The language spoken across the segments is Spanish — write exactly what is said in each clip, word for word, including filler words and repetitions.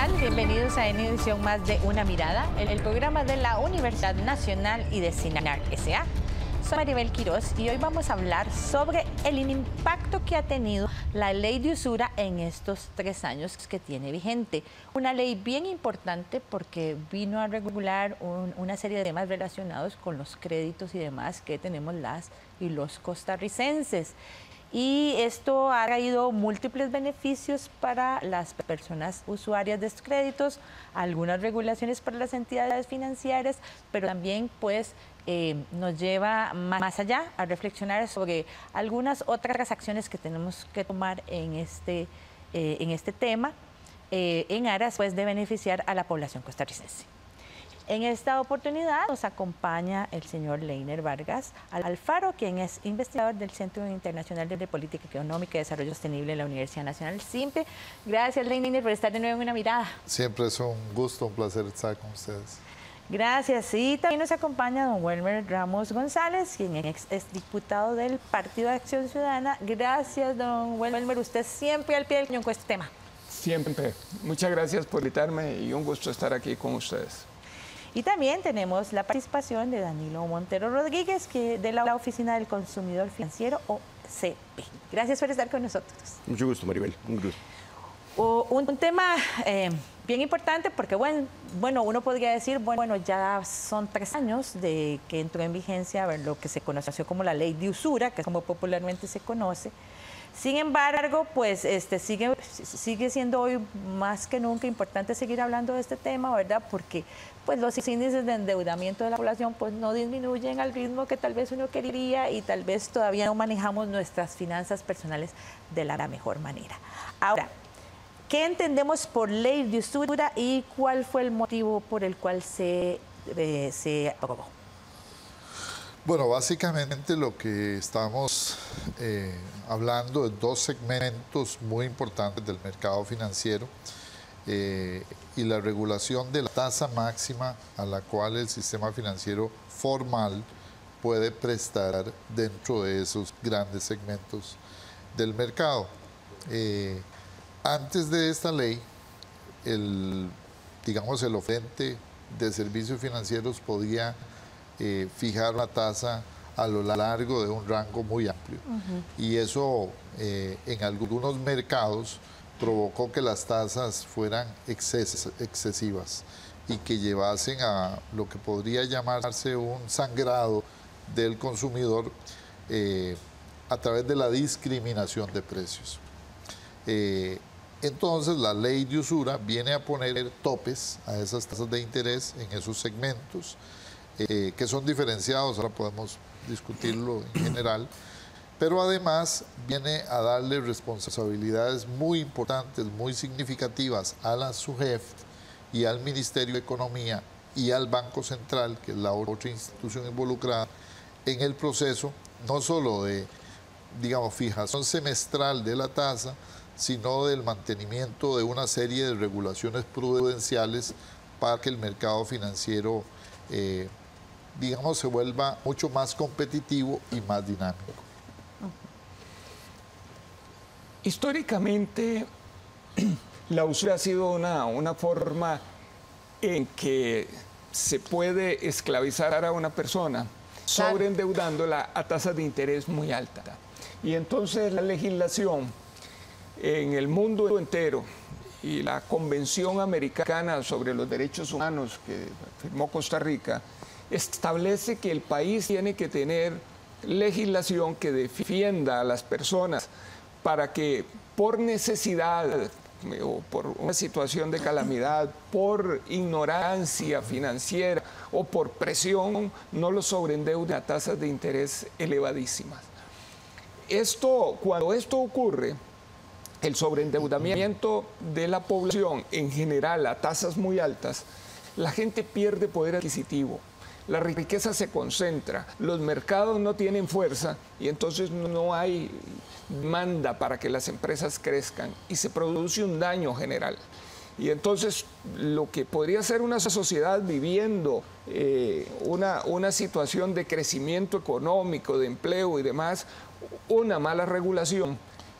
tal? Bienvenidos a una edición más de Una Mirada, el programa de la Universidad Nacional y de CINAR S A Soy Maribel Quiroz y hoy vamos a hablar sobre el impacto que ha tenido la ley de usura en estos tres años que tiene vigente. Una ley bien importante porque vino a regular un, una serie de temas relacionados con los créditos y demás que tenemos las y los costarricenses. Y esto ha traído múltiples beneficios para las personas usuarias de estos créditos, algunas regulaciones para las entidades financieras, pero también pues eh, nos lleva más allá a reflexionar sobre algunas otras acciones que tenemos que tomar en este, eh, en este tema, eh, en aras pues, de beneficiar a la población costarricense. En esta oportunidad nos acompaña el señor Leiner Vargas Alfaro, quien es investigador del Centro Internacional de Política Económica y Desarrollo Sostenible de la Universidad Nacional SIMPE. Gracias, Leiner, por estar de nuevo en Una Mirada. Siempre es un gusto, un placer estar con ustedes. Gracias. Y también nos acompaña don Welmer Ramos González, quien es, es diputado del Partido de Acción Ciudadana. Gracias, don Welmer. Usted siempre al pie del cañón con este tema. Siempre. Muchas gracias por invitarme y un gusto estar aquí con ustedes. Y también tenemos la participación de Danilo Montero Rodríguez, que de la Oficina del Consumidor Financiero, O C P. Gracias por estar con nosotros. Mucho gusto, Maribel. Un gusto. O, un, un tema eh, bien importante porque, bueno, bueno, uno podría decir, bueno, ya son tres años de que entró en vigencia ver, lo que se conoció como la ley de usura, que es como popularmente se conoce. Sin embargo, pues este, sigue, sigue siendo hoy más que nunca importante seguir hablando de este tema, ¿verdad? Porque pues, los índices de endeudamiento de la población pues, no disminuyen al ritmo que tal vez uno quería y tal vez todavía no manejamos nuestras finanzas personales de la mejor manera. Ahora, ¿qué entendemos por ley de usura y cuál fue el motivo por el cual se, eh, se aprobó? Bueno, básicamente lo que estamos eh, hablando de dos segmentos muy importantes del mercado financiero eh, y la regulación de la tasa máxima a la cual el sistema financiero formal puede prestar dentro de esos grandes segmentos del mercado. Eh, antes de esta ley, el, digamos, el oferente de servicios financieros podía Eh, fijar una tasa a lo largo de un rango muy amplio. Uh-huh. Y eso eh, en algunos mercados provocó que las tasas fueran exces excesivas y que llevasen a lo que podría llamarse un sangrado del consumidor eh, a través de la discriminación de precios. Eh, entonces la ley de usura viene a poner topes a esas tasas de interés en esos segmentos, Eh, que son diferenciados, ahora podemos discutirlo en general, pero además viene a darle responsabilidades muy importantes, muy significativas a la SUGEF y al Ministerio de Economía y al Banco Central, que es la otra institución involucrada en el proceso, no solo de, digamos, fijación semestral de la tasa, sino del mantenimiento de una serie de regulaciones prudenciales para que el mercado financiero eh, digamos, se vuelva mucho más competitivo y más dinámico. Históricamente, la usura ha sido una, una forma en que se puede esclavizar a una persona, sobreendeudándola a tasas de interés muy altas. Y entonces la legislación en el mundo entero y la Convención Americana sobre los Derechos Humanos que firmó Costa Rica establece que el país tiene que tener legislación que defienda a las personas para que por necesidad o por una situación de calamidad, por ignorancia financiera o por presión, no los sobreendeuden a tasas de interés elevadísimas. Esto, cuando esto ocurre, el sobreendeudamiento de la población en general a tasas muy altas, la gente pierde poder adquisitivo. La riqueza se concentra, los mercados no tienen fuerza y entonces no hay demanda para que las empresas crezcan y se produce un daño general. Y entonces lo que podría ser una sociedad viviendo eh, una, una situación de crecimiento económico, de empleo y demás, una mala regulación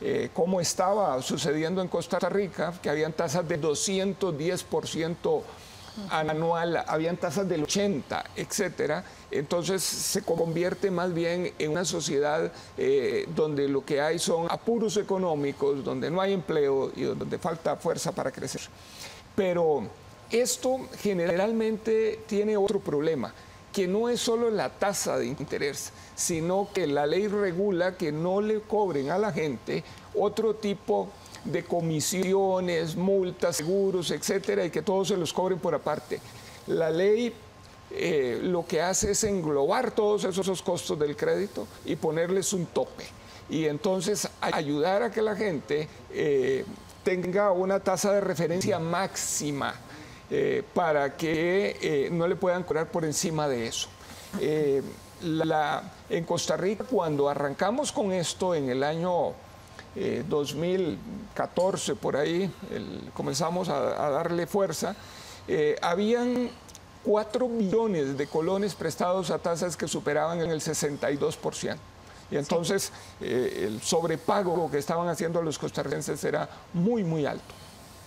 eh, como estaba sucediendo en Costa Rica, que habían tasas de doscientos diez por ciento anual, habían tasas del ochenta, etcétera. Entonces se convierte más bien en una sociedad eh, donde lo que hay son apuros económicos, donde no hay empleo y donde falta fuerza para crecer. Pero esto generalmente tiene otro problema, que no es solo la tasa de interés, sino que la ley regula que no le cobren a la gente otro tipo de comisiones, multas, seguros, etcétera, y que todos se los cobren por aparte. La ley eh, lo que hace es englobar todos esos costos del crédito y ponerles un tope. Y entonces ayudar a que la gente eh, tenga una tasa de referencia máxima eh, para que eh, no le puedan cobrar por encima de eso. Eh, la, en Costa Rica, cuando arrancamos con esto en el año Eh, dos mil catorce, por ahí, el, comenzamos a, a darle fuerza, eh, habían cuatro millones de colones prestados a tasas que superaban en el sesenta y dos por ciento. Y entonces eh, el sobrepago que estaban haciendo los costarricenses era muy, muy alto.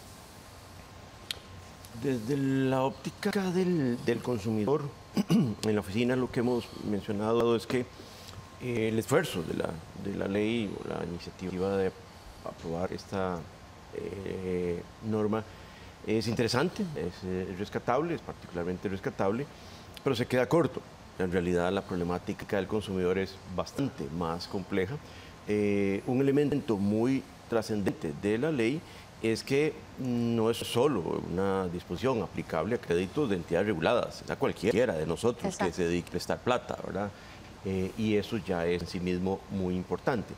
Desde la óptica del, del consumidor, en la oficina lo que hemos mencionado es que Eh, el esfuerzo de la, de la ley o la iniciativa de aprobar esta eh, norma es interesante, es, es rescatable, es particularmente rescatable, pero se queda corto. En realidad la problemática del consumidor es bastante más compleja. Eh, un elemento muy trascendente de la ley es que no es solo una disposición aplicable a créditos de entidades reguladas, a cualquiera de nosotros Exacto. que se dedique a prestar plata, ¿verdad? Eh, y eso ya es en sí mismo muy importante.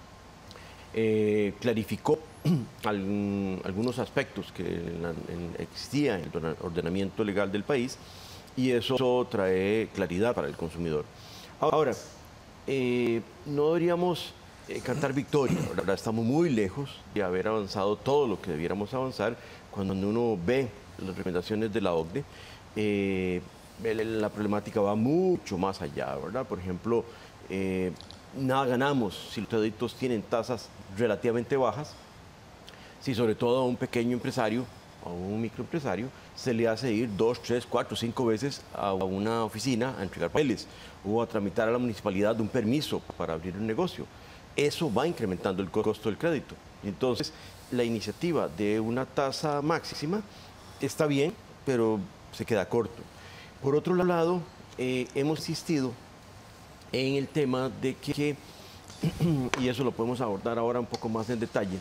Eh, clarificó algún, algunos aspectos que en la, en, existían en el ordenamiento legal del país y eso trae claridad para el consumidor. Ahora, eh, no deberíamos eh, cantar victoria, ahora estamos muy lejos de haber avanzado todo lo que debiéramos avanzar cuando uno ve las recomendaciones de la O C D E. Eh, la problemática va mucho más allá, ¿verdad? Por ejemplo, eh, nada ganamos si los créditos tienen tasas relativamente bajas, si sobre todo a un pequeño empresario o a un microempresario se le hace ir dos, tres, cuatro, cinco veces a una oficina a entregar papeles o a tramitar a la municipalidad un permiso para abrir un negocio. Eso va incrementando el costo del crédito. Entonces, la iniciativa de una tasa máxima está bien, pero se queda corto. Por otro lado, eh, hemos insistido en el tema de que, y eso lo podemos abordar ahora un poco más en detalle,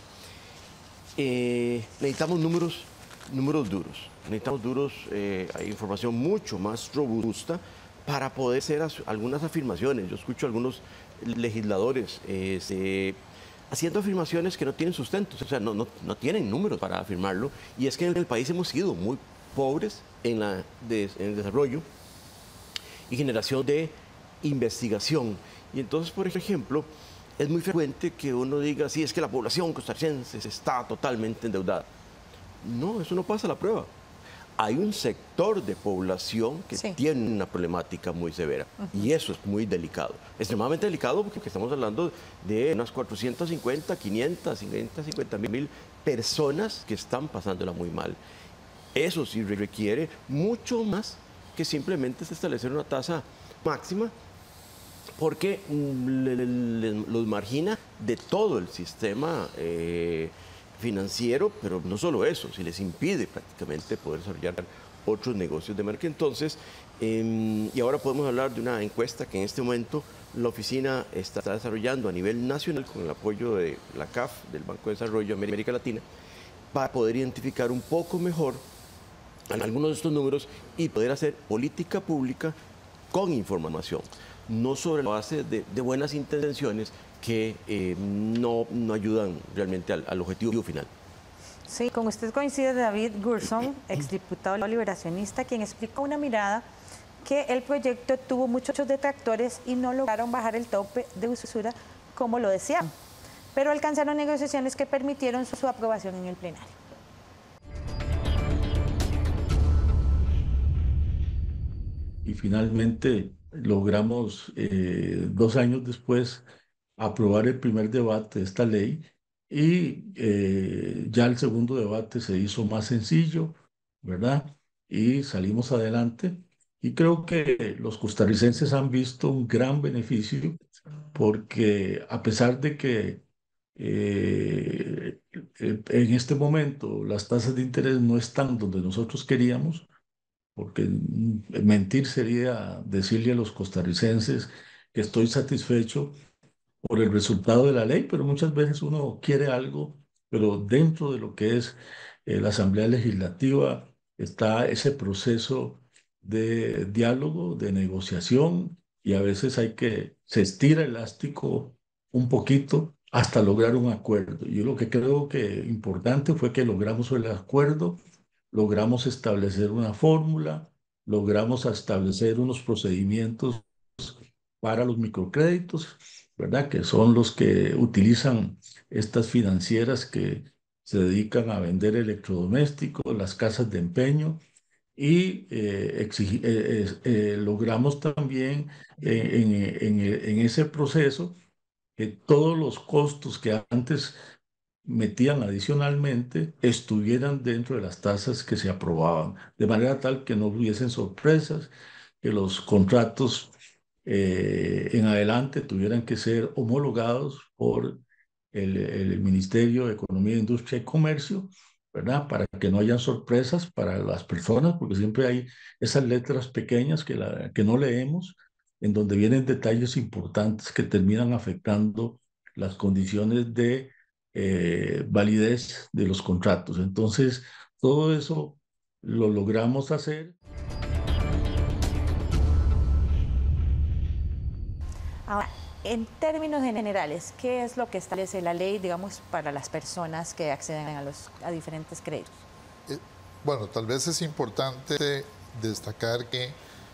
eh, necesitamos números, números duros, necesitamos duros, eh, hay información mucho más robusta para poder hacer algunas afirmaciones. Yo escucho a algunos legisladores eh, se, haciendo afirmaciones que no tienen sustento, o sea, no, no, no tienen números para afirmarlo, y es que en el país hemos sido muy pobres en, la, de, en el desarrollo y generación de investigación. Y entonces, por ejemplo, es muy frecuente que uno diga, sí, es que la población costarricense está totalmente endeudada. No, eso no pasa a la prueba. Hay un sector de población que sí. tiene una problemática muy severa uh-huh. y eso es muy delicado. Extremadamente delicado porque estamos hablando de unas cuatrocientas cincuenta, quinientas, quinientas cincuenta mil personas que están pasándola muy mal. Eso sí requiere mucho más que simplemente establecer una tasa máxima porque le, le, le, los margina de todo el sistema eh, financiero, pero no solo eso, si les impide prácticamente poder desarrollar otros negocios de marca. Entonces, eh, y ahora podemos hablar de una encuesta que en este momento la oficina está desarrollando a nivel nacional con el apoyo de la C A F, del Banco de Desarrollo de América Latina, para poder identificar un poco mejor algunos de estos números y poder hacer política pública con información, no sobre la base de, de buenas intenciones que eh, no, no ayudan realmente al, al objetivo final. Sí, con usted coincide David Gerson, exdiputado liberacionista, quien explica una mirada que el proyecto tuvo muchos detractores y no lograron bajar el tope de usura como lo deseaban, pero alcanzaron negociaciones que permitieron su, su aprobación en el plenario. Y finalmente logramos, eh, dos años después, aprobar el primer debate de esta ley y eh, ya el segundo debate se hizo más sencillo, ¿verdad? Y salimos adelante. Y creo que los costarricenses han visto un gran beneficio porque a pesar de que eh, eh, en este momento las tasas de interés no están donde nosotros queríamos, porque mm, mentir sería decirle a los costarricenses que estoy satisfecho por el resultado de la ley, pero muchas veces uno quiere algo, pero dentro de lo que es eh, la Asamblea Legislativa está ese proceso de diálogo, de negociación, y a veces hay que, se estira el elástico un poquito hasta lograr un acuerdo. Yo lo que creo que importante fue que logramos el acuerdo, logramos establecer una fórmula, logramos establecer unos procedimientos para los microcréditos, ¿verdad? Que son los que utilizan estas financieras que se dedican a vender electrodomésticos, las casas de empeño, y eh, exigi- eh, eh, eh, logramos también eh, en, en- en ese proceso que todos los costos que antes metían adicionalmente estuvieran dentro de las tasas que se aprobaban, de manera tal que no hubiesen sorpresas, que los contratos eh, en adelante tuvieran que ser homologados por el, el Ministerio de Economía, Industria y Comercio, ¿verdad? Para que no hayan sorpresas para las personas, porque siempre hay esas letras pequeñas que, la, que no leemos, en donde vienen detalles importantes que terminan afectando las condiciones de eh, validez de los contratos. Entonces, todo eso lo logramos hacer. Ahora, en términos generales, ¿qué es lo que establece la ley, digamos, para las personas que acceden a, los, a diferentes créditos? Eh, bueno, tal vez es importante destacar que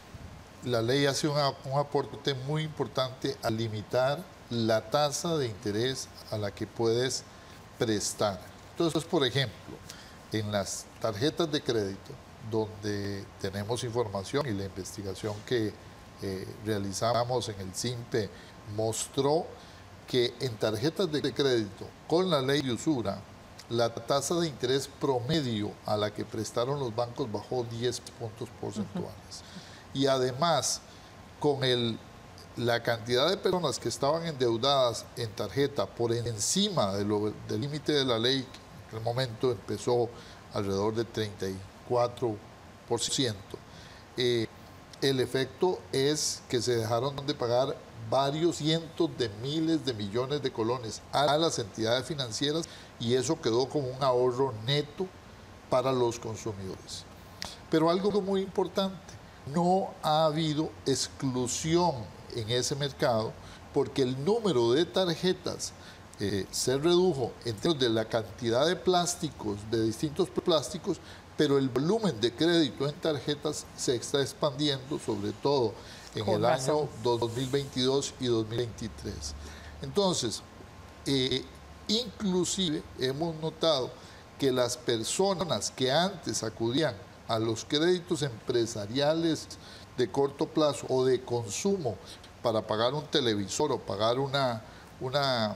la ley hace una, un aporte muy importante a limitar la tasa de interés a la que puedes prestar. Entonces, por ejemplo, en las tarjetas de crédito, donde tenemos información y la investigación que eh, realizamos en el SINPE mostró que en tarjetas de crédito con la ley de usura, la tasa de interés promedio a la que prestaron los bancos bajó diez puntos porcentuales. Uh-huh. Y además, con el, la cantidad de personas que estaban endeudadas en tarjeta por encima de lo, del límite de la ley, que en el momento empezó alrededor del treinta y cuatro por ciento, eh, el efecto es que se dejaron de pagar varios cientos de miles de millones de colones a las entidades financieras y eso quedó como un ahorro neto para los consumidores. Pero algo muy importante, no ha habido exclusión en ese mercado porque el número de tarjetas eh, se redujo en términos de la cantidad de plásticos, de distintos plásticos, pero el volumen de crédito en tarjetas se está expandiendo, sobre todo en Con el razón. año dos mil veintidós y dos mil veintitrés. Entonces, eh, inclusive hemos notado que las personas que antes acudían a los créditos empresariales de corto plazo o de consumo para pagar un televisor o pagar una, una,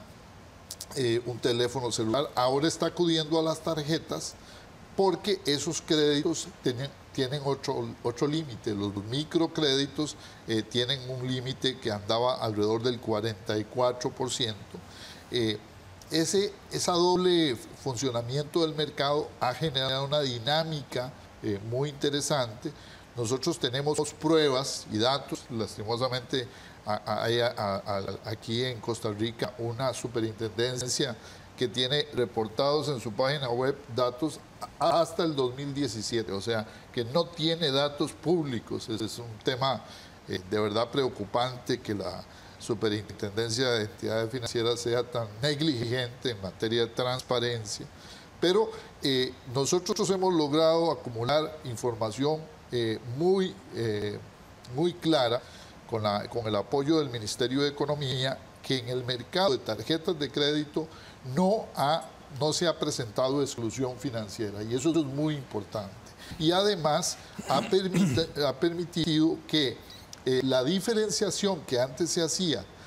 eh, un teléfono celular, ahora está acudiendo a las tarjetas porque esos créditos tienen, tienen otro, otro límite. Los microcréditos eh, tienen un límite que andaba alrededor del cuarenta y cuatro por ciento. Eh, ese esa doble funcionamiento del mercado ha generado una dinámica eh, muy interesante. Nosotros tenemos pruebas y datos, lastimosamente hay aquí en Costa Rica una superintendencia que tiene reportados en su página web datos hasta el dos mil diecisiete, o sea, que no tiene datos públicos. Es un tema eh, de verdad preocupante que la Superintendencia de Entidades Financieras sea tan negligente en materia de transparencia. Pero eh, nosotros hemos logrado acumular información eh, muy, eh, muy clara con, la, con el apoyo del Ministerio de Economía, que en el mercado de tarjetas de crédito no, ha, no se ha presentado exclusión financiera, y eso es muy importante. Y además ha, permit, ha permitido que eh, la diferenciación que antes se hacía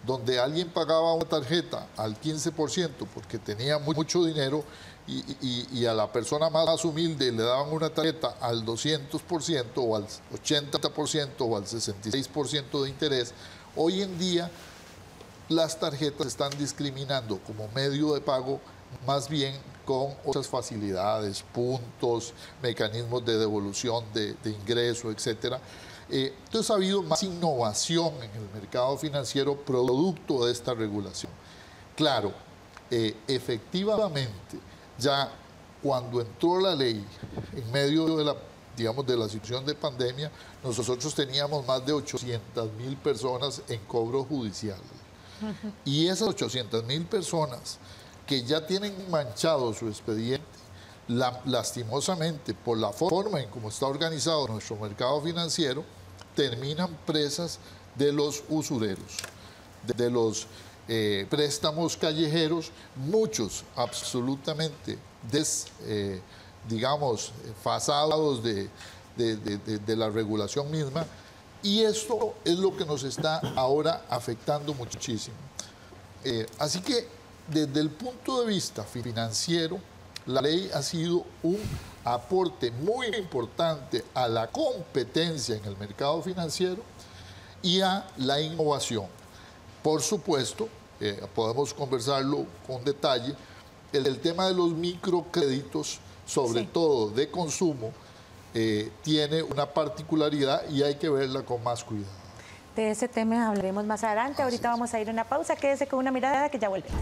donde alguien pagaba una tarjeta al quince por ciento porque tenía mucho dinero y, y, y a la persona más humilde le daban una tarjeta al doscientos por ciento o al ochenta por ciento o al sesenta y seis por ciento de interés, hoy en día las tarjetas están discriminando como medio de pago más bien con otras facilidades, puntos, mecanismos de devolución de, de ingreso, etcétera. Eh, entonces ha habido más innovación en el mercado financiero producto de esta regulación. Claro, eh, efectivamente, ya cuando entró la ley en medio de la, digamos, de la situación de pandemia, nosotros teníamos más de ochocientas mil personas en cobro judicial. Uh-huh. Y esas ochocientas mil personas que ya tienen manchado su expediente, la, lastimosamente, por la forma en cómo está organizado nuestro mercado financiero, terminan presas de los usureros, de, de los eh, préstamos callejeros, muchos absolutamente des, eh, digamos, fasados de, de, de, de, de la regulación misma, y esto es lo que nos está ahora afectando muchísimo. Eh, así que, desde el punto de vista financiero, la ley ha sido un aporte muy importante a la competencia en el mercado financiero y a la innovación. Por supuesto, eh, podemos conversarlo con detalle, el, el tema de los microcréditos, sobre sí. todo de consumo, eh, tiene una particularidad y hay que verla con más cuidado. De ese tema hablaremos más adelante. Ahorita Así vamos a ir a una pausa. Quédese con una mirada que ya volvemos.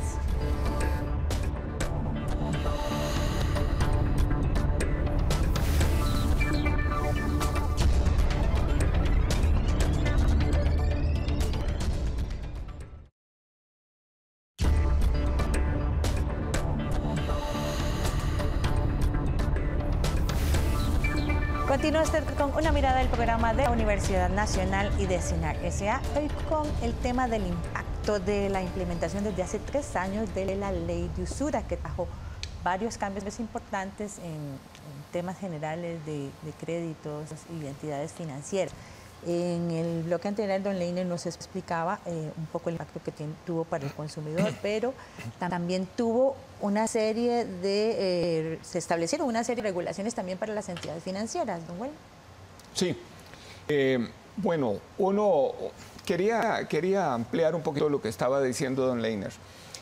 Continúa usted con una mirada del programa de la Universidad Nacional y de SINAC S A, hoy con el tema del impacto de la implementación desde hace tres años de la ley de usura, que trajo varios cambios importantes en, en temas generales de, de créditos y entidades financieras. En el bloque anterior, don Leiner nos explicaba eh, un poco el impacto que tiene, tuvo para el consumidor, pero también tuvo una serie de, eh, se establecieron una serie de regulaciones también para las entidades financieras, don Well. Sí. Eh, bueno, uno quería, quería ampliar un poquito lo que estaba diciendo don Leiner.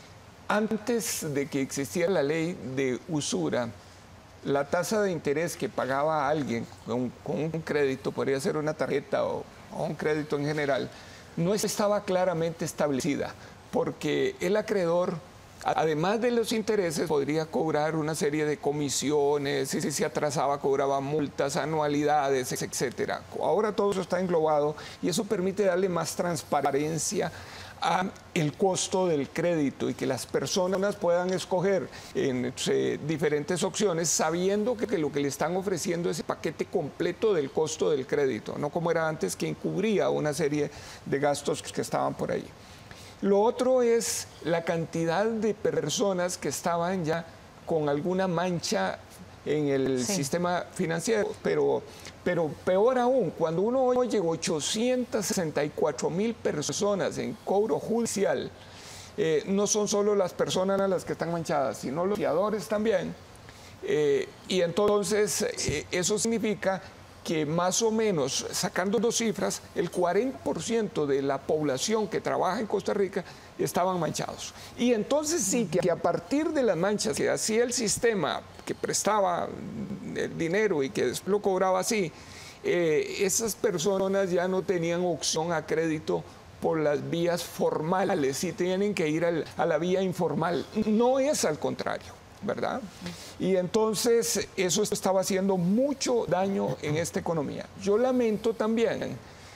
Antes de que existiera la ley de usura, la tasa de interés que pagaba alguien con, con un crédito, podría ser una tarjeta o, o un crédito en general, no estaba claramente establecida, porque el acreedor, además de los intereses, podría cobrar una serie de comisiones, si se atrasaba cobraba multas, anualidades, etcétera. Ahora todo eso está englobado y eso permite darle más transparencia a el costo del crédito y que las personas puedan escoger en eh, diferentes opciones sabiendo que, que lo que le están ofreciendo es el paquete completo del costo del crédito, no como era antes que encubría una serie de gastos que estaban por ahí. Lo otro es la cantidad de personas que estaban ya con alguna mancha en el sí. sistema financiero, pero, pero peor aún, cuando uno oye ochocientas sesenta y cuatro mil personas en cobro judicial, eh, no son solo las personas las que están manchadas, sino los fiadores también, eh, y entonces eh, eso significa que más o menos, sacando dos cifras, el cuarenta por ciento de la población que trabaja en Costa Rica estaban manchados. Y entonces sí, que a partir de las manchas que hacía el sistema que prestaba el dinero y que después lo cobraba así, eh, esas personas ya no tenían opción a crédito por las vías formales, sí tienen que ir al, a la vía informal. No es al contrario, ¿verdad? Y entonces eso estaba haciendo mucho daño en esta economía. Yo lamento también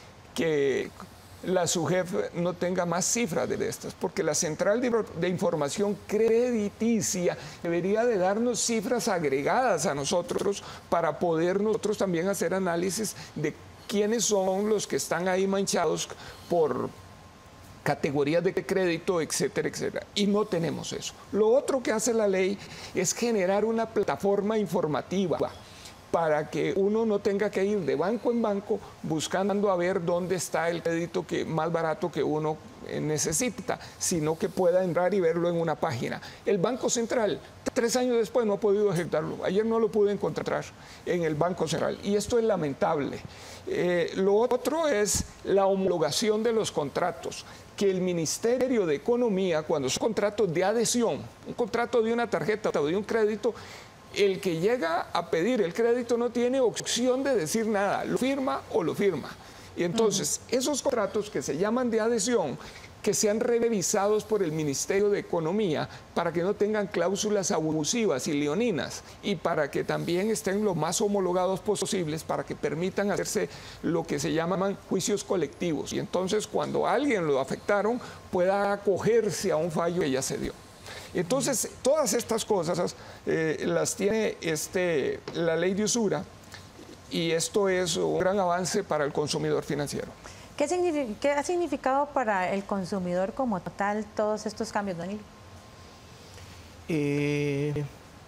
que la SUGEF no tenga más cifras de estas, porque la Central de, de Información Crediticia debería de darnos cifras agregadas a nosotros para poder nosotros también hacer análisis de quiénes son los que están ahí manchados por categorías de crédito, etcétera, etcétera. Y no tenemos eso. Lo otro que hace la ley es generar una plataforma informativa para que uno no tenga que ir de banco en banco buscando a ver dónde está el crédito que, más barato que uno necesita, sino que pueda entrar y verlo en una página. El Banco Central, tres años después, no ha podido ejecutarlo. Ayer no lo pude encontrar en el Banco Central y esto es lamentable. Eh, lo otro es la homologación de los contratos, que el Ministerio de Economía, cuando son contratos de adhesión, un contrato de una tarjeta o de un crédito, el que llega a pedir el crédito no tiene opción de decir nada, lo firma o lo firma. Y entonces, uh-huh. esos contratos que se llaman de adhesión, que sean revisados por el Ministerio de Economía para que no tengan cláusulas abusivas y leoninas y para que también estén lo más homologados posibles para que permitan hacerse lo que se llaman juicios colectivos. Y entonces, cuando a alguien lo afectaron, pueda acogerse a un fallo que ya se dio. Entonces, todas estas cosas eh, las tiene este, la ley de usura y esto es un gran avance para el consumidor financiero. ¿Qué, significa, ¿Qué ha significado para el consumidor como tal todos estos cambios, Danilo? Eh,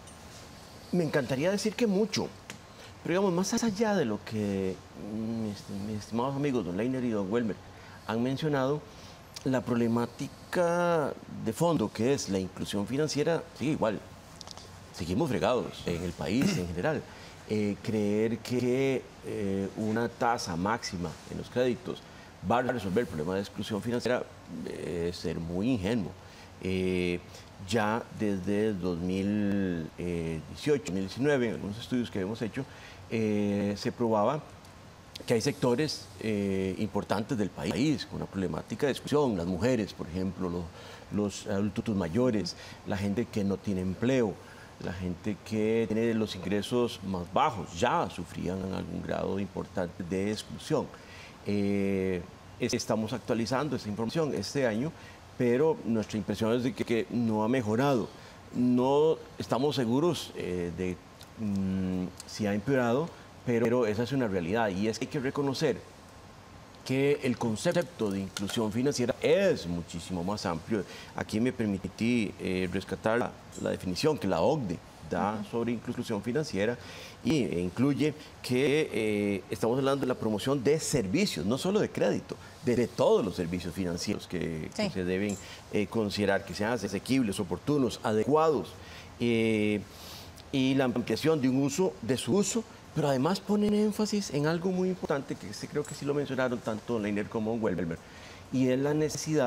me encantaría decir que mucho, pero digamos, más allá de lo que mis, mis estimados amigos don Leiner y don Welmer han mencionado, la problemática de fondo que es la inclusión financiera sigue igual. Seguimos fregados en el país en general. Eh, creer que eh, una tasa máxima en los créditos va a resolver el problema de exclusión financiera eh, es ser muy ingenuo. Eh, ya desde dos mil dieciocho, dos mil diecinueve, en algunos estudios que hemos hecho, eh, se probaba que hay sectores eh, importantes del país con una problemática de exclusión, las mujeres, por ejemplo, los, los adultos mayores, la gente que no tiene empleo, la gente que tiene los ingresos más bajos, ya sufrían en algún grado importante de exclusión. Eh, estamos actualizando esta información este año, pero nuestra impresión es de que, que no ha mejorado. No estamos seguros eh, de mmm, si ha empeorado, pero, pero esa es una realidad y es que hay que reconocer que el concepto de inclusión financiera es muchísimo más amplio. Aquí me permití eh, rescatar la, la definición que la O C D E da uh-huh. sobre inclusión financiera y e incluye que eh, estamos hablando de la promoción de servicios, no solo de crédito, de, de todos los servicios financieros que, sí. que se deben eh, considerar, que sean asequibles, oportunos, adecuados, eh, y la ampliación de un uso, de su uso, pero además ponen énfasis en algo muy importante, que creo que sí lo mencionaron tanto Leiner como Welmer, y es la necesidad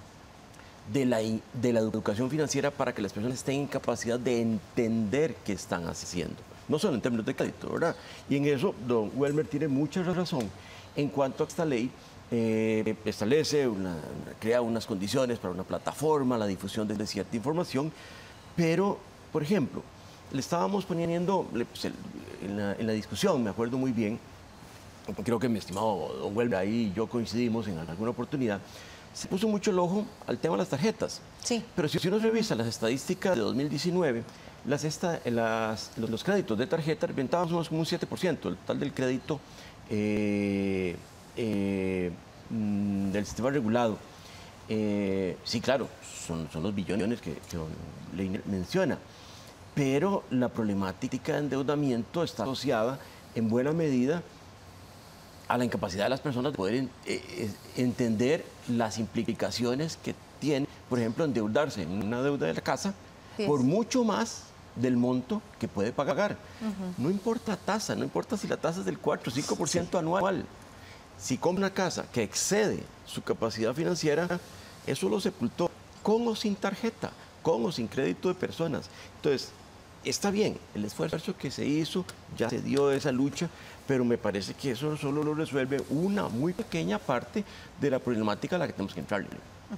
de la, de la educación financiera para que las personas tengan capacidad de entender qué están haciendo, no solo en términos de crédito, ¿verdad? Y en eso don Welmer tiene mucha razón en cuanto a esta ley. Eh, establece, una, crea unas condiciones para una plataforma, la difusión de cierta información, pero, por ejemplo, le estábamos poniendo pues, el, en, la, en la discusión, me acuerdo muy bien, creo que mi estimado don Welmer ahí y yo coincidimos en alguna oportunidad, se puso mucho el ojo al tema de las tarjetas. Sí. Pero si uno revisa las estadísticas de dos mil diecinueve, las esta, las, los, los créditos de tarjeta representaban más como un siete por ciento, el total del crédito eh, eh, del sistema regulado. Eh, sí, claro, son, son los billones que, que don Leiner menciona. Pero la problemática de endeudamiento está asociada en buena medida a la incapacidad de las personas de poder en, eh, entender las implicaciones que tiene, por ejemplo, endeudarse en una deuda de la casa sí. por mucho más del monto que puede pagar. Uh-huh. No importa la tasa, no importa si la tasa es del cuatro o cinco por ciento sí. anual. Si compra una casa que excede su capacidad financiera, eso lo sepultó con o sin tarjeta, con o sin crédito de personas. Entonces, está bien, el esfuerzo que se hizo, ya se dio esa lucha, pero me parece que eso solo lo resuelve una muy pequeña parte de la problemática a la que tenemos que entrar.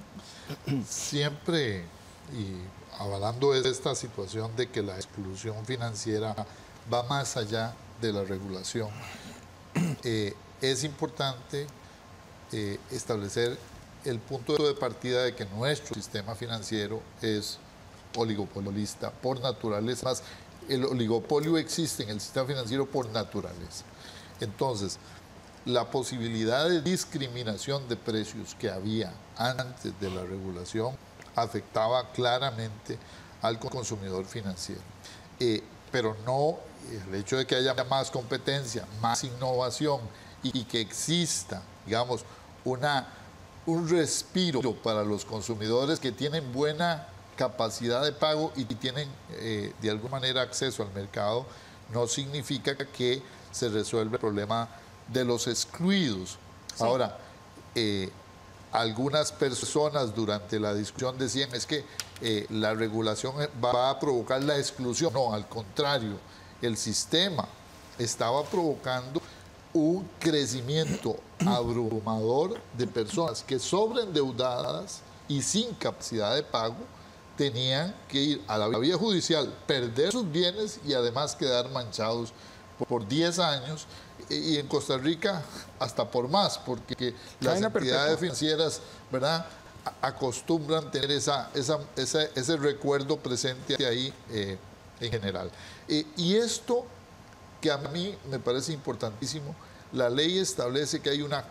Siempre, y avalando esta situación de que la exclusión financiera va más allá de la regulación, eh, es importante eh, establecer el punto de partida de que nuestro sistema financiero es oligopolista por naturaleza. Más, el oligopolio existe en el sistema financiero por naturaleza. Entonces, la posibilidad de discriminación de precios que había antes de la regulación afectaba claramente al consumidor financiero. Eh, pero no el hecho de que haya más competencia, más innovación y, y que exista, digamos, una, un respiro para los consumidores que tienen buena capacidad de pago y tienen eh, de alguna manera acceso al mercado, no significa que se resuelva el problema de los excluidos. Sí. Ahora, eh, algunas personas durante la discusión decían es que eh, la regulación va a provocar la exclusión. No, al contrario, el sistema estaba provocando un crecimiento abrumador de personas que sobreendeudadas y sin capacidad de pago tenían que ir a la vía judicial, perder sus bienes y además quedar manchados por diez años, y en Costa Rica hasta por más, porque las entidades financieras, ¿verdad?, acostumbran tener esa, esa, esa, ese recuerdo presente ahí eh, en general. Eh, y esto que a mí me parece importantísimo, la ley establece que hay una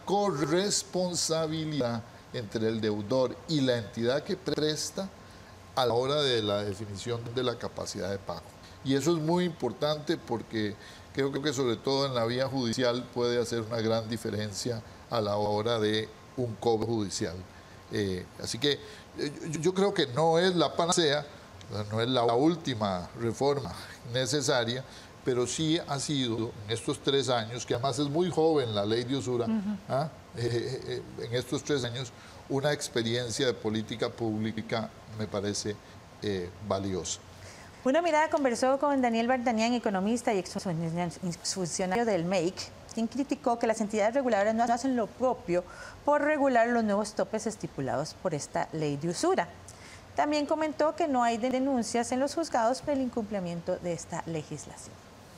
corresponsabilidad entre el deudor y la entidad que presta a la hora de la definición de la capacidad de pago. Y eso es muy importante porque creo que sobre todo en la vía judicial puede hacer una gran diferencia a la hora de un cobro judicial. Eh, así que yo, yo creo que no es la panacea, no es la última reforma necesaria, pero sí ha sido en estos tres años, que además es muy joven la ley de usura, uh-huh. ¿ah? eh, eh, en estos tres años una experiencia de política pública me parece eh, valiosa. Una Mirada conversó con Daniel Vartanian, economista y exfuncionario del M E I C, quien criticó que las entidades reguladoras no hacen lo propio por regular los nuevos topes estipulados por esta ley de usura. También comentó que no hay denuncias en los juzgados por el incumplimiento de esta legislación.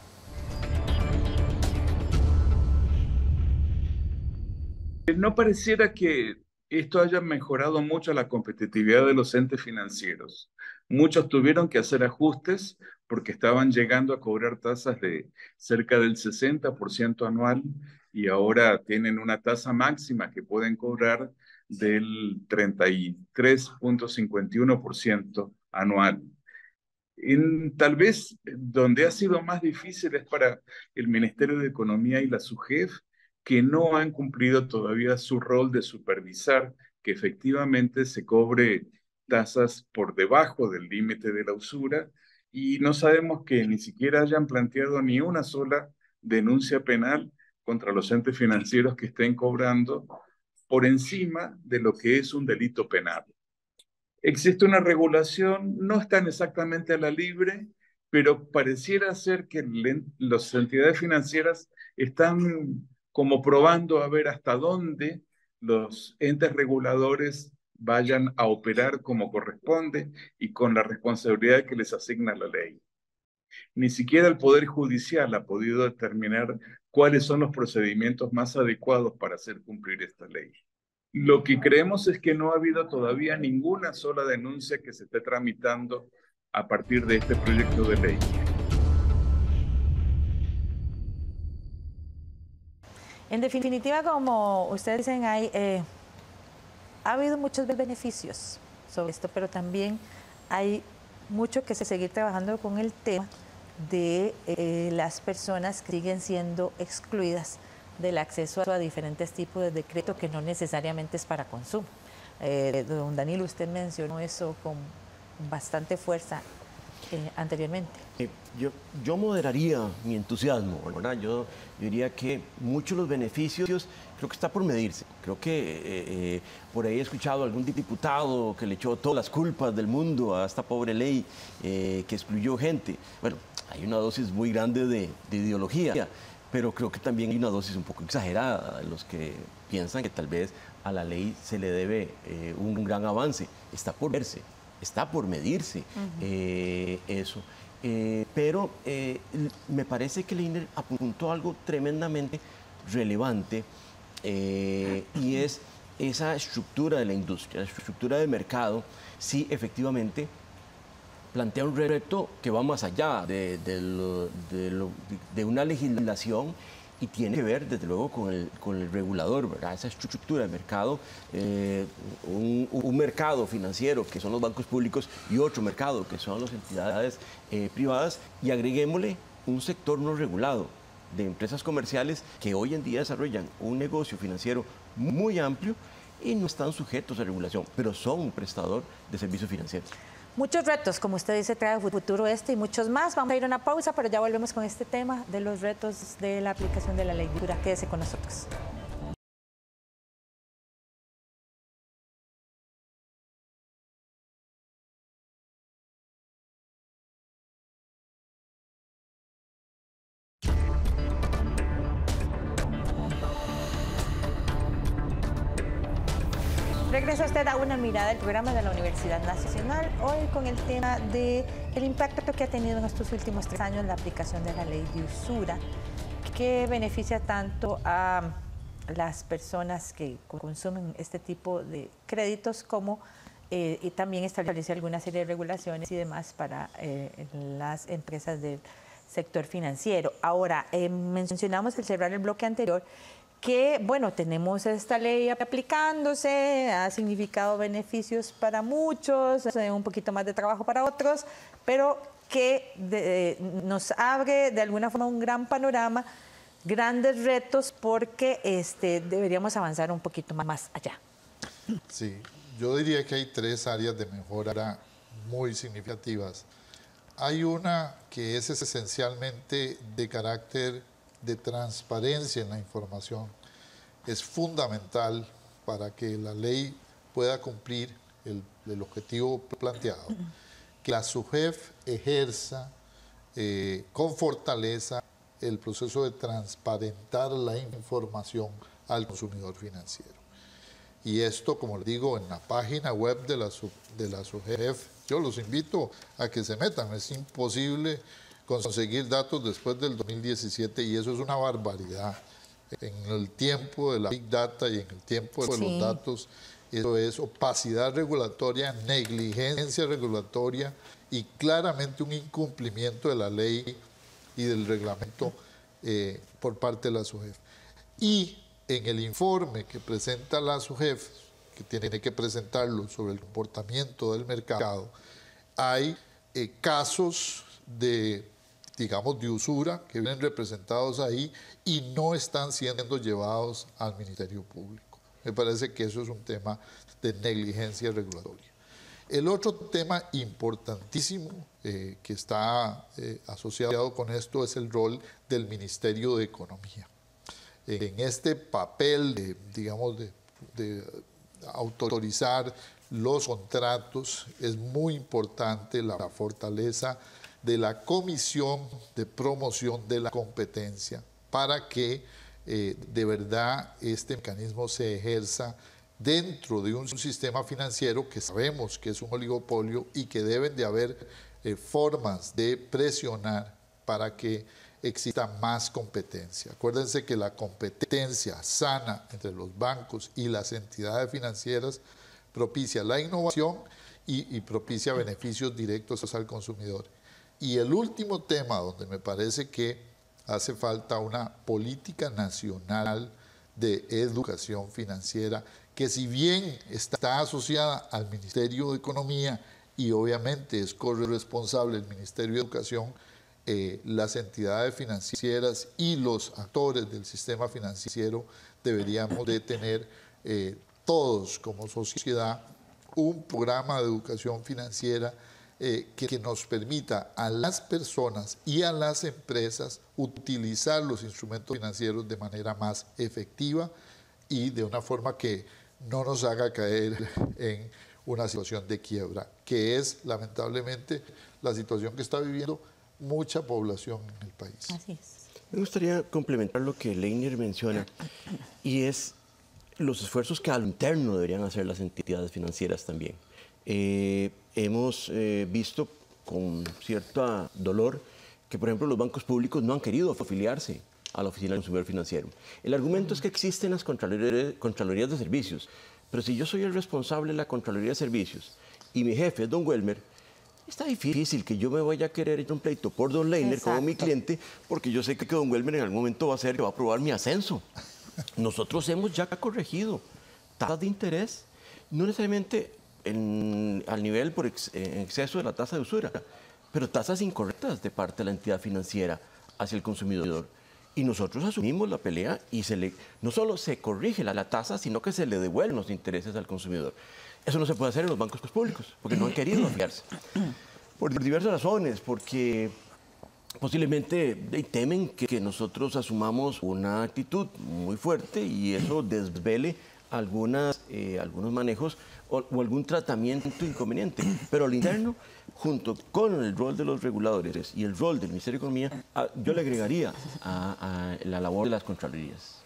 No pareciera que esto haya mejorado mucho la competitividad de los entes financieros. Muchos tuvieron que hacer ajustes porque estaban llegando a cobrar tasas de cerca del sesenta por ciento anual y ahora tienen una tasa máxima que pueden cobrar del treinta y tres punto cincuenta y uno por ciento anual. En, tal vez donde ha sido más difícil es para el Ministerio de Economía y la SUGEF, que no han cumplido todavía su rol de supervisar que efectivamente se cobre tasas por debajo del límite de la usura, y no sabemos que ni siquiera hayan planteado ni una sola denuncia penal contra los entes financieros que estén cobrando por encima de lo que es un delito penal. Existe una regulación, no están exactamente a la libre, pero pareciera ser que las entidades financieras están como probando a ver hasta dónde los entes reguladores vayan a operar como corresponde y con la responsabilidad que les asigna la ley. Ni siquiera el Poder Judicial ha podido determinar cuáles son los procedimientos más adecuados para hacer cumplir esta ley. Lo que creemos es que no ha habido todavía ninguna sola denuncia que se esté tramitando a partir de este proyecto de ley. En definitiva, como ustedes dicen, hay, eh, ha habido muchos beneficios sobre esto, pero también hay mucho que seguir trabajando con el tema de eh, las personas que siguen siendo excluidas del acceso a diferentes tipos de decreto que no necesariamente es para consumo. Eh, don Daniel, usted mencionó eso con bastante fuerza eh, anteriormente. Eh, yo, yo moderaría mi entusiasmo, ¿verdad? Yo, yo diría que muchos de los beneficios creo que está por medirse. Creo que eh, eh, por ahí he escuchado a algún diputado que le echó todas las culpas del mundo a esta pobre ley eh, que excluyó gente. Bueno, hay una dosis muy grande de, de ideología, pero creo que también hay una dosis un poco exagerada de los que piensan que tal vez a la ley se le debe eh, un gran avance. Está por verse, está por medirse uh-huh. eh, eso. Eh, pero eh, me parece que Leiner apuntó algo tremendamente relevante eh, y es esa estructura de la industria, la estructura del mercado. Sí, efectivamente, plantea un reto que va más allá de, de, lo, de, lo, de una legislación y tiene que ver, desde luego, con el, con el regulador, ¿verdad? Esa estructura de mercado, eh, un, un mercado financiero, que son los bancos públicos, y otro mercado, que son las entidades eh, privadas, y agreguémosle un sector no regulado de empresas comerciales que hoy en día desarrollan un negocio financiero muy amplio y no están sujetos a regulación, pero son un prestador de servicios financieros. Muchos retos, como usted dice, trae futuro este y muchos más. Vamos a ir a una pausa, pero ya volvemos con este tema de los retos de la aplicación de la ley dura. Quédese con nosotros. Regresa usted a Una Mirada, el programa de la Universidad Nacional, hoy con el tema del impacto que ha tenido en estos últimos tres años la aplicación de la ley de usura, que beneficia tanto a las personas que consumen este tipo de créditos como eh, y también establece alguna serie de regulaciones y demás para eh, las empresas del sector financiero. Ahora, eh, mencionamos al cerrar el bloque anterior que, bueno, tenemos esta ley aplicándose, ha significado beneficios para muchos, un poquito más de trabajo para otros, pero que de, nos abre de alguna forma un gran panorama, grandes retos, porque este, deberíamos avanzar un poquito más allá. Sí, yo diría que hay tres áreas de mejora muy significativas. Hay una que es esencialmente de carácter de transparencia en la información. Es fundamental para que la ley pueda cumplir el, el objetivo planteado, que la SUGEF ejerza eh, con fortaleza el proceso de transparentar la información al consumidor financiero. Y esto, como les digo, en la página web de la, de la SUGEF, yo los invito a que se metan. Es imposible conseguir datos después del dos mil diecisiete y eso es una barbaridad. En el tiempo de la Big Data y en el tiempo de sí. los datos, eso es opacidad regulatoria, negligencia regulatoria y claramente un incumplimiento de la ley y del reglamento eh, por parte de la SUGEF. Y en el informe que presenta la SUGEF, que tiene que presentarlo sobre el comportamiento del mercado, hay eh, casos de, digamos, de usura que vienen representados ahí y no están siendo llevados al Ministerio Público. Me parece que eso es un tema de negligencia regulatoria. El otro tema importantísimo eh, que está eh, asociado con esto es el rol del Ministerio de Economía. En este papel de, digamos, de, de autorizar los contratos es muy importante la fortaleza de la Comisión de Promoción de la Competencia para que eh, de verdad este mecanismo se ejerza dentro de un sistema financiero que sabemos que es un oligopolio y que deben de haber eh, formas de presionar para que exista más competencia. Acuérdense que la competencia sana entre los bancos y las entidades financieras propicia la innovación y, y propicia beneficios directos al consumidor. Y el último tema donde me parece que hace falta una política nacional de educación financiera que, si bien está asociada al Ministerio de Economía y obviamente es corresponsable el Ministerio de Educación, eh, las entidades financieras y los actores del sistema financiero deberíamos de tener eh, todos como sociedad un programa de educación financiera eh, que, que nos permita a las personas y a las empresas utilizar los instrumentos financieros de manera más efectiva y de una forma que no nos haga caer en una situación de quiebra, que es lamentablemente la situación que está viviendo mucha población en el país. Así es. Me gustaría complementar lo que Leiner menciona, y es los esfuerzos que a lo interno deberían hacer las entidades financieras también. Eh, hemos eh, visto con cierto dolor que, por ejemplo, los bancos públicos no han querido afiliarse a la Oficina del Consumidor Financiero. El argumento es que existen las Contralorías, Contralorías de Servicios, pero si yo soy el responsable de la Contraloría de Servicios y mi jefe es don Welmer, Está difícil que yo me vaya a querer ir a un pleito por don Leiner como mi cliente, porque yo sé que don Welmer en algún momento va a ser que va a aprobar mi ascenso. Nosotros hemos ya corregido tasas de interés, no necesariamente en, al nivel por ex, en exceso de la tasa de usura, pero tasas incorrectas de parte de la entidad financiera hacia el consumidor. Y nosotros asumimos la pelea y se le, no solo se corrige la, la tasa, sino que se le devuelven los intereses al consumidor. Eso no se puede hacer en los bancos públicos, porque no han querido afiliarse. Por diversas razones, porque posiblemente temen que, que nosotros asumamos una actitud muy fuerte y eso desvele algunas, eh, algunos manejos o, o algún tratamiento inconveniente. Pero al interno, junto con el rol de los reguladores y el rol del Ministerio de Economía, a, yo le agregaría a, a la labor de las contralorías.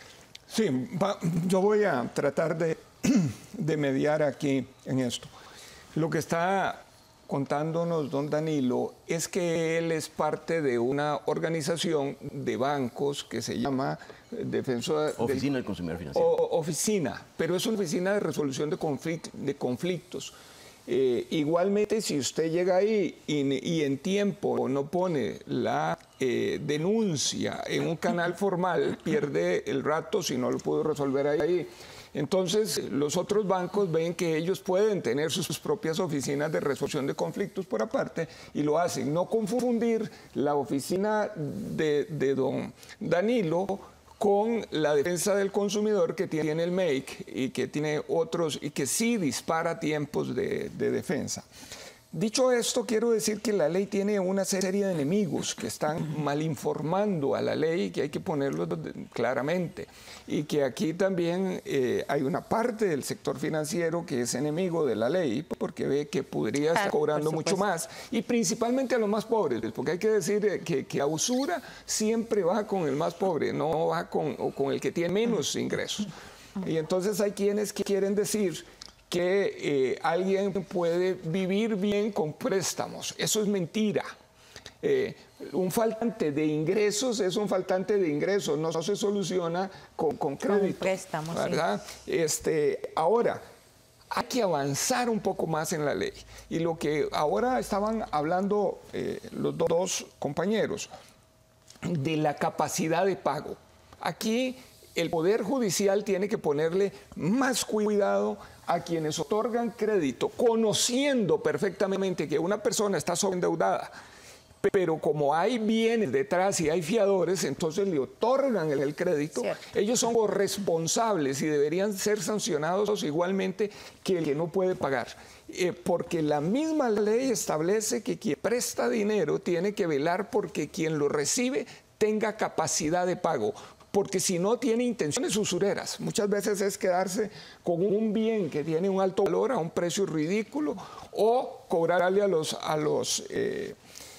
Sí, va, yo voy a tratar de, de mediar aquí en esto. Lo que está contándonos don Danilo es que él es parte de una organización de bancos que se llama Defensora... Oficina del Consumidor Financiero. O, oficina, pero es una oficina de resolución de, conflict, de conflictos. Eh, igualmente, si usted llega ahí y, y en tiempo no pone la eh, denuncia en un canal formal, pierde el rato si no lo pudo resolver ahí. Entonces, los otros bancos ven que ellos pueden tener sus propias oficinas de resolución de conflictos por aparte y lo hacen. No confundir la oficina de, de don Danilo con la defensa del consumidor que tiene el M E I C y que tiene otros y que sí dispara tiempos de, de defensa. Dicho esto, quiero decir que la ley tiene una serie de enemigos que están malinformando a la ley y que hay que ponerlo claramente. Y que aquí también eh, hay una parte del sector financiero que es enemigo de la ley porque ve que podría estar cobrando mucho más. Y principalmente a los más pobres, porque hay que decir que, que la usura siempre va con el más pobre, no va con, o con el que tiene menos ingresos. Y entonces hay quienes quieren decir que eh, alguien puede vivir bien con préstamos. Eso es mentira. Eh, un faltante de ingresos es un faltante de ingresos, no se soluciona con, con crédito. Con préstamos, ¿verdad? Sí. Este, ahora, hay que avanzar un poco más en la ley. Y lo que ahora estaban hablando eh, los dos compañeros, de la capacidad de pago. Aquí el Poder Judicial tiene que ponerle más cuidado a quienes otorgan crédito, conociendo perfectamente que una persona está sobreendeudada, pero como hay bienes detrás y hay fiadores, entonces le otorgan el, el crédito. Cierto. Ellos son responsables y deberían ser sancionados igualmente que el que no puede pagar. Eh, porque la misma ley establece que quien presta dinero tiene que velar porque quien lo recibe tenga capacidad de pago. Porque si no tiene intenciones usureras, muchas veces es quedarse con un bien que tiene un alto valor a un precio ridículo o cobrarle a los, a los, eh,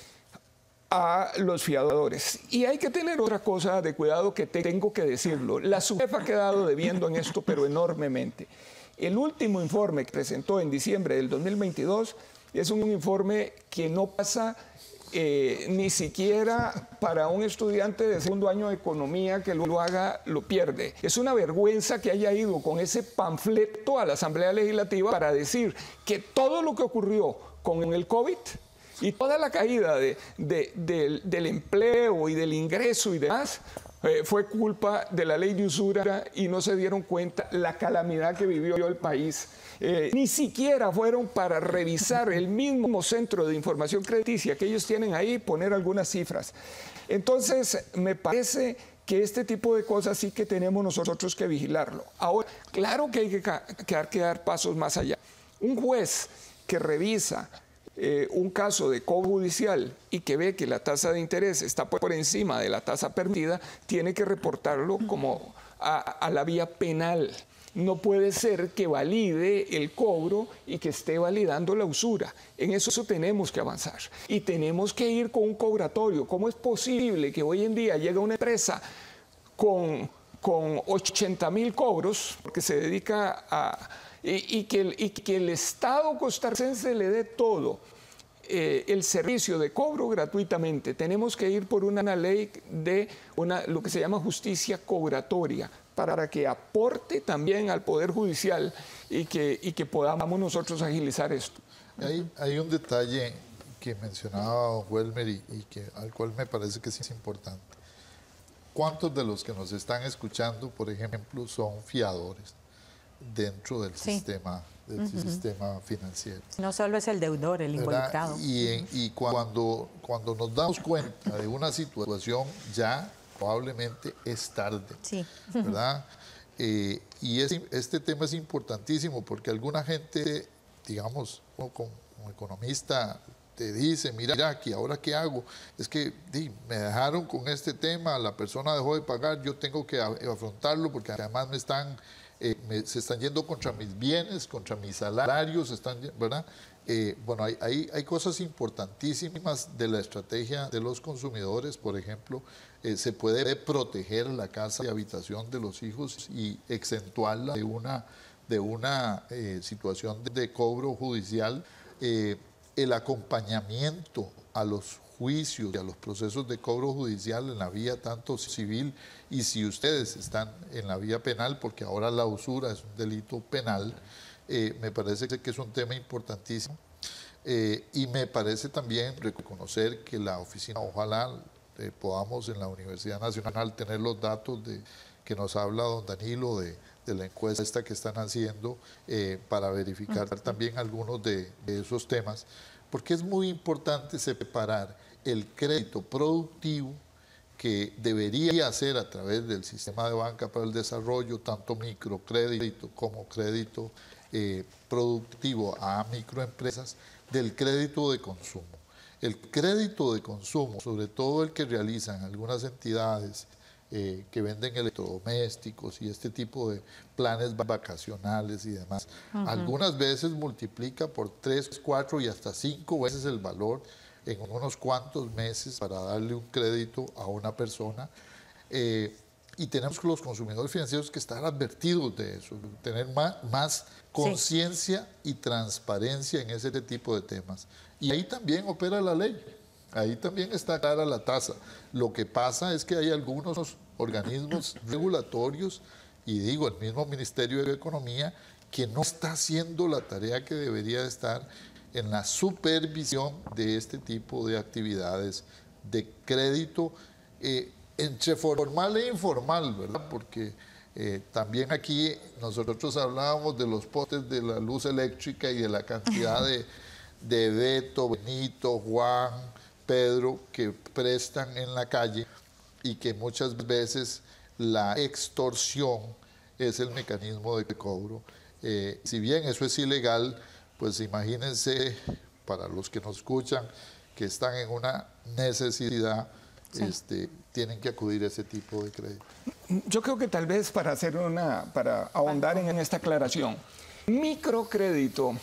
a los fiadores. Y hay que tener otra cosa de cuidado que tengo que decirlo. La SUGEF ha quedado debiendo en esto, pero enormemente. El último informe que presentó en diciembre del dos mil veintidós es un informe que no pasa Eh, ni siquiera para un estudiante de segundo año de economía que lo haga, lo pierde. Es una vergüenza que haya ido con ese panfleto a la Asamblea Legislativa para decir que todo lo que ocurrió con el COVID y toda la caída de, de, de, del empleo y del ingreso y demás eh, fue culpa de la ley de usura y no se dieron cuenta la calamidad que vivió el país. Eh, ni siquiera fueron para revisar el mismo centro de información crediticia que ellos tienen ahí, poner algunas cifras. Entonces, me parece que este tipo de cosas sí que tenemos nosotros que vigilarlo. Ahora, claro que hay que, que, hay que dar pasos más allá. Un juez que revisa eh, un caso de cobro judicial y que ve que la tasa de interés está por encima de la tasa permitida, tiene que reportarlo como a, a la vía penal. No puede ser que valide el cobro y que esté validando la usura. En eso tenemos que avanzar. Y tenemos que ir con un cobratorio. ¿Cómo es posible que hoy en día llegue una empresa con, con ochenta mil cobros, porque se dedica a... Y, y, que el, y que el Estado costarricense le dé todo, eh, el servicio de cobro gratuitamente? Tenemos que ir por una ley de una, lo que se llama justicia cobratoria, para que aporte también al Poder Judicial y que, y que podamos nosotros agilizar esto. Hay, hay un detalle que mencionaba Welmer y, y que, al cual me parece que sí es importante. ¿Cuántos de los que nos están escuchando, por ejemplo, son fiadores dentro del sí. sistema del uh-huh. sistema financiero? No solo es el deudor el involucrado. Y, en, y cuando, cuando nos damos cuenta de una situación, ya probablemente es tarde, sí. ¿verdad? Eh, y es, este tema es importantísimo porque alguna gente, digamos, como, como economista, te dice, mira, mira aquí, ¿ahora qué hago? Es que di, me dejaron con este tema, la persona dejó de pagar, yo tengo que afrontarlo porque además me están, eh, me, se están yendo contra mis bienes, contra mis salarios, están, ¿verdad? Eh, bueno, hay, hay, hay cosas importantísimas de la estrategia de los consumidores, por ejemplo, eh, se puede proteger la casa de habitación de los hijos y exentuarla de una, de una eh, situación de, de cobro judicial. Eh, el acompañamiento a los juicios y a los procesos de cobro judicial en la vía tanto civil y si ustedes están en la vía penal, porque ahora la usura es un delito penal, eh, me parece que es un tema importantísimo. Eh, y me parece también reconocer que la oficina, ojalá eh, podamos en la Universidad Nacional tener los datos de, que nos habla don Danilo de, de la encuesta que están haciendo eh, para verificar uh-huh. también algunos de, de esos temas, porque es muy importante separar el crédito productivo que debería hacer a través del sistema de banca para el desarrollo, tanto microcrédito como crédito eh, productivo a microempresas, del crédito de consumo. El crédito de consumo, sobre todo el que realizan algunas entidades eh, que venden electrodomésticos y este tipo de planes vacacionales y demás, uh-huh. algunas veces multiplica por tres, cuatro y hasta cinco veces el valor en unos cuantos meses para darle un crédito a una persona. Eh, y tenemos los consumidores financieros que estar advertidos de eso, tener más, más conciencia sí. y transparencia en ese tipo de temas. Y ahí también opera la ley, ahí también está clara la tasa. Lo que pasa es que hay algunos organismos regulatorios, y digo, el mismo Ministerio de Economía, que no está haciendo la tarea que debería estar en la supervisión de este tipo de actividades de crédito, eh, entre formal e informal, ¿verdad? Porque eh, también aquí nosotros hablábamos de los postes de la luz eléctrica y de la cantidad de, de Beto, Benito, Juan, Pedro, que prestan en la calle y que muchas veces la extorsión es el mecanismo de cobro. Eh, si bien eso es ilegal, pues imagínense, para los que nos escuchan, que están en una necesidad, sí. este, tienen que acudir a ese tipo de crédito. Yo creo que tal vez para hacer una, para ahondar en esta aclaración, microcrédito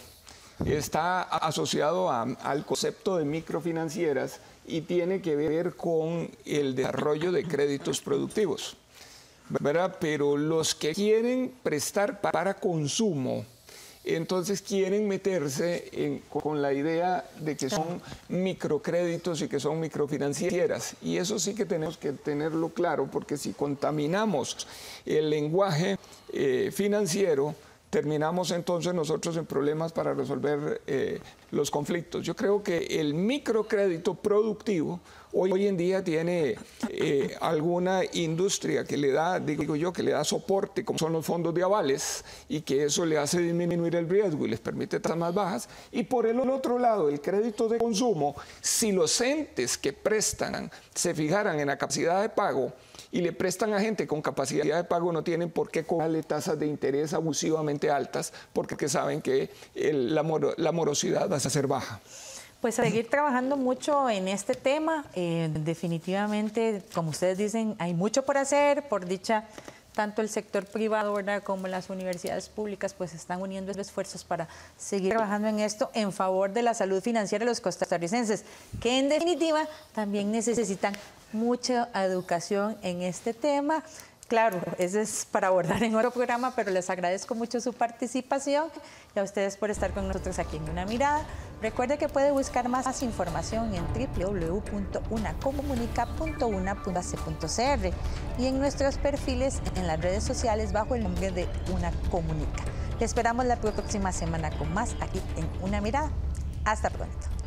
está asociado a, al concepto de microfinancieras y tiene que ver con el desarrollo de créditos productivos, ¿verdad? Pero los que quieren prestar para consumo, entonces quieren meterse en, con la idea de que son microcréditos y que son microfinancieras. Y eso sí que tenemos que tenerlo claro, porque si contaminamos el lenguaje eh, financiero, terminamos entonces nosotros en problemas para resolver eh, los conflictos. Yo creo que el microcrédito productivo hoy, hoy en día tiene eh, alguna industria que le da, digo yo, que le da soporte, como son los fondos de avales, y que eso le hace disminuir el riesgo y les permite tasas más bajas. Y por el otro lado, el crédito de consumo, si los entes que prestan se fijaran en la capacidad de pago, y le prestan a gente con capacidad de pago, no tienen por qué cobrarle tasas de interés abusivamente altas, porque saben que el, la, moro, la morosidad va a ser baja. Pues a seguir trabajando mucho en este tema. Eh, definitivamente, como ustedes dicen, hay mucho por hacer. Por dicha, tanto el sector privado, ¿verdad?, como las universidades públicas, pues están uniendo esfuerzos para seguir trabajando en esto en favor de la salud financiera de los costarricenses, que en definitiva también necesitan mucha educación en este tema. Claro, ese es para abordar en otro programa, pero les agradezco mucho su participación y a ustedes por estar con nosotros aquí en Una Mirada. Recuerde que puede buscar más información en w w w punto una comunica punto una punto a c punto c r y en nuestros perfiles en las redes sociales bajo el nombre de Una Comunica. Les esperamos la próxima semana con más aquí en Una Mirada. Hasta pronto.